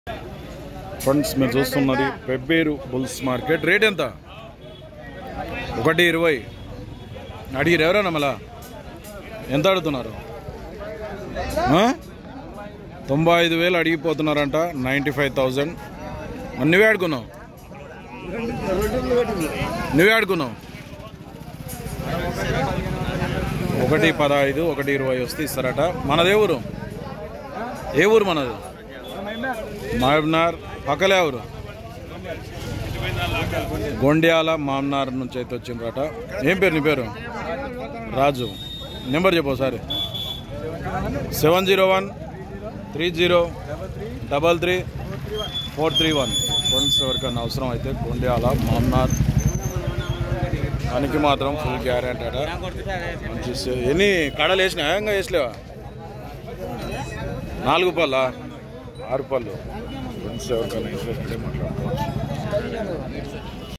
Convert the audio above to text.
Friends మీరు చూస్తున్నది Pebbair bulls market. Rate ఎంత? 1.20 అడిగిరు ఎవరన్నా మళ్ళా? ఎంత అడుగుతున్నారు? 95,000 అడిగిపోతున్నారంట. 95,000. నువ్వే ఆడుకున్నావు? 1.15 1.20 వస్తే ఇస్తారట. మనదే ఊరు? ఏ ఊరు మనది? మహబూబ్నగర్. పక్కలే ఊరు? గొండ్యాల మామ్నార్ నుంచి అయితే వచ్చిండ్రట. ఏం పేరు నీ పేరు? రాజు. నెంబర్ చెప్పు ఒకసారి. 70130333431. ఫ్రెండ్స్ ఎవరికైనా అవసరం అయితే గొండ్యాల మామ్నార్ దానికి మాత్రం ఫుల్ గ్యారెంటీ అట. మంచి ఎన్ని కడలు వేసినా ఇంకా వేసలేవా? 4 పళ్ళ 6 పళ్ళు. ఫ్రెండ్స్ ఎవరికైనా ఇంట్రెస్ట్ మాట్లాడుకోవచ్చు.